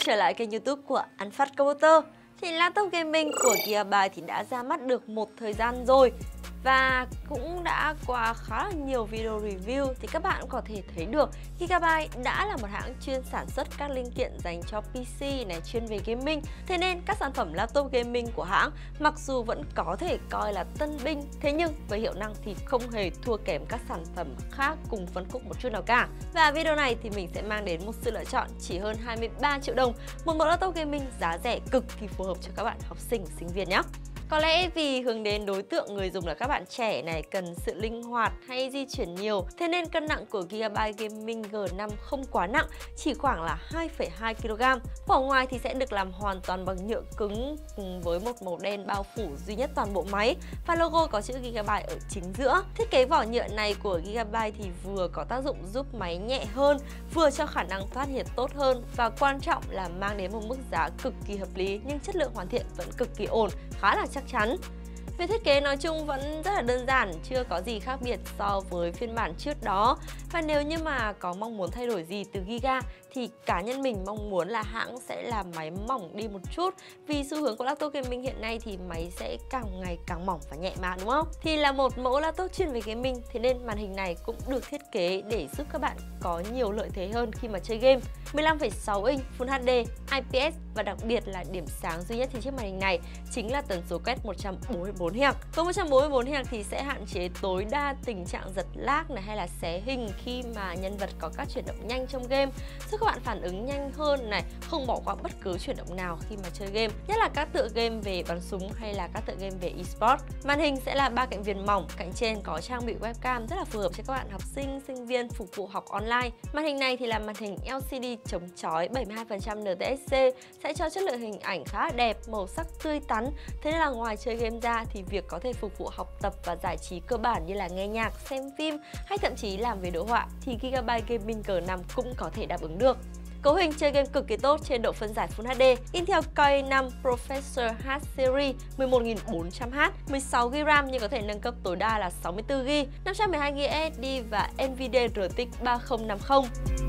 trở lại kênh YouTube của Ăn Phát Computer. Thì laptop gaming của Gigabyte thì đã ra mắt được một thời gian rồi và cũng đã qua khá là nhiều video review, thì các bạn có thể thấy được Gigabyte đã là một hãng chuyên sản xuất các linh kiện dành cho PC này, chuyên về gaming. Thế nên các sản phẩm laptop gaming của hãng mặc dù vẫn có thể coi là tân binh, thế nhưng với hiệu năng thì không hề thua kém các sản phẩm khác cùng phân khúc một chút nào cả. Và video này thì mình sẽ mang đến một sự lựa chọn chỉ hơn 23 triệu đồng, một bộ laptop gaming giá rẻ cực kỳ phù hợp cho các bạn học sinh, sinh viên nhé. Có lẽ vì hướng đến đối tượng người dùng là các bạn trẻ này, cần sự linh hoạt hay di chuyển nhiều, thế nên cân nặng của Gigabyte Gaming G5 không quá nặng, chỉ khoảng là 2,2 kg. Vỏ ngoài thì sẽ được làm hoàn toàn bằng nhựa cứng cùng với một màu đen bao phủ duy nhất toàn bộ máy và logo có chữ Gigabyte ở chính giữa. Thiết kế vỏ nhựa này của Gigabyte thì vừa có tác dụng giúp máy nhẹ hơn, vừa cho khả năng thoát nhiệt tốt hơn và quan trọng là mang đến một mức giá cực kỳ hợp lý nhưng chất lượng hoàn thiện vẫn cực kỳ ổn, khá là chắc chắn. Về thiết kế nói chung vẫn rất là đơn giản, chưa có gì khác biệt so với phiên bản trước đó. Và nếu như mà có mong muốn thay đổi gì từ Giga thì cá nhân mình mong muốn là hãng sẽ làm máy mỏng đi một chút. Vì xu hướng của laptop gaming hiện nay thì máy sẽ càng ngày càng mỏng và nhẹ mà, đúng không? Thì là một mẫu laptop chuyên về gaming, thế nên màn hình này cũng được thiết kế để giúp các bạn có nhiều lợi thế hơn khi mà chơi game. 15,6 inch Full HD, IPS và đặc biệt là điểm sáng duy nhất trên chiếc màn hình này chính là tần số quét 144 Hz. Với 144 Hz thì sẽ hạn chế tối đa tình trạng giật lag này hay là xé hình khi mà nhân vật có các chuyển động nhanh trong game, giúp các bạn phản ứng nhanh hơn này, không bỏ qua bất cứ chuyển động nào khi mà chơi game, nhất là các tựa game về bắn súng hay là các tựa game về eSports. Màn hình sẽ là 3 cạnh viền mỏng, cạnh trên có trang bị webcam rất là phù hợp cho các bạn học sinh, sinh viên phục vụ học online. Màn hình này thì là màn hình LCD chống chói 72% NTSC, sẽ cho chất lượng hình ảnh khá là đẹp, màu sắc tươi tắn. Thế nên là ngoài chơi game ra thì việc có thể phục vụ học tập và giải trí cơ bản như là nghe nhạc, xem phim hay thậm chí làm về đồ họa thì Gigabyte Gaming G5 cũng có thể đáp ứng được. Cấu hình chơi game cực kỳ tốt trên độ phân giải Full HD, Intel Core i5 Professor H Series 11400H, 16GB RAM nhưng có thể nâng cấp tối đa là 64GB, 512GB SSD và Nvidia RTX 3050.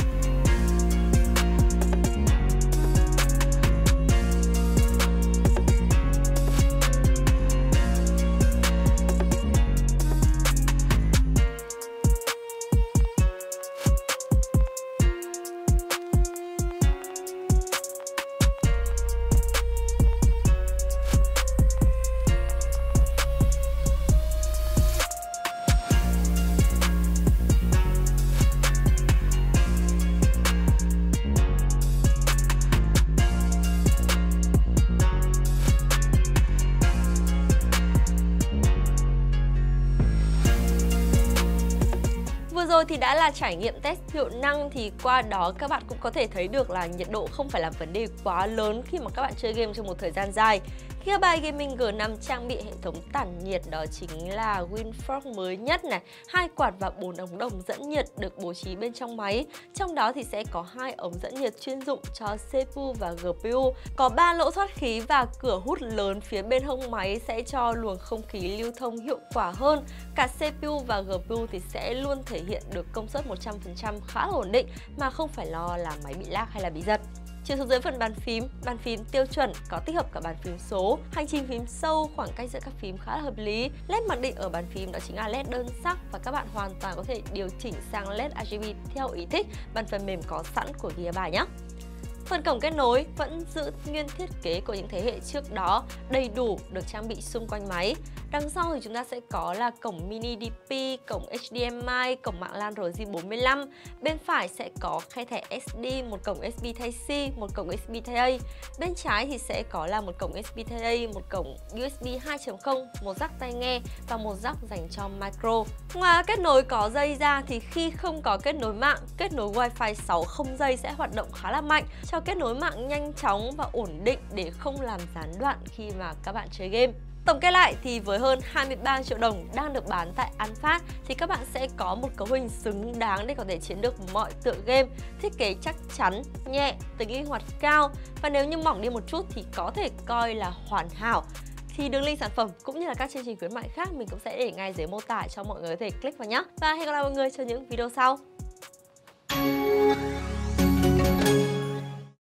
Vừa rồi thì đã là trải nghiệm test hiệu năng, thì qua đó các bạn cũng có thể thấy được là nhiệt độ không phải là vấn đề quá lớn khi mà các bạn chơi game trong một thời gian dài. Gigabyte Gaming G5 trang bị hệ thống tản nhiệt, đó chính là WindForce mới nhất này, 2 quạt và 4 ống đồng dẫn nhiệt được bố trí bên trong máy. Trong đó thì sẽ có 2 ống dẫn nhiệt chuyên dụng cho CPU và GPU, có 3 lỗ thoát khí và cửa hút lớn phía bên hông máy sẽ cho luồng không khí lưu thông hiệu quả hơn. Cả CPU và GPU thì sẽ luôn thể hiện được công suất 100% khá là ổn định mà không phải lo là máy bị lag hay là bị giật. Chiều xuống dưới phần bàn phím tiêu chuẩn có tích hợp cả bàn phím số, hành trình phím sâu, khoảng cách giữa các phím khá là hợp lý. LED mặc định ở bàn phím đó chính là LED đơn sắc và các bạn hoàn toàn có thể điều chỉnh sang LED RGB theo ý thích bằng phần mềm có sẵn của Gigabyte nhé. Phần cổng kết nối vẫn giữ nguyên thiết kế của những thế hệ trước đó, đầy đủ được trang bị xung quanh máy. Đằng sau thì chúng ta sẽ có là cổng mini DP, cổng HDMI, cổng mạng LAN RJ45. Bên phải sẽ có khe thẻ SD, một cổng USB Type-C, một cổng USB Type-A. Bên trái thì sẽ có là một cổng USB Type-A, một cổng USB 2.0, một jack tai nghe và một jack dành cho micro. Ngoài kết nối có dây ra thì khi không có kết nối mạng, kết nối Wi-Fi 6 không dây sẽ hoạt động khá là mạnh, cho kết nối mạng nhanh chóng và ổn định để không làm gián đoạn khi mà các bạn chơi game. Tổng kết lại thì với hơn 23 triệu đồng đang được bán tại Ăn Phát thì các bạn sẽ có một cấu hình xứng đáng để có thể chiến được mọi tựa game, thiết kế chắc chắn, nhẹ, tính linh hoạt cao và nếu như mỏng đi một chút thì có thể coi là hoàn hảo. Thì đường link sản phẩm cũng như là các chương trình khuyến mại khác mình cũng sẽ để ngay dưới mô tả cho mọi người có thể click vào nhé. Và hẹn gặp lại mọi người trong những video sau.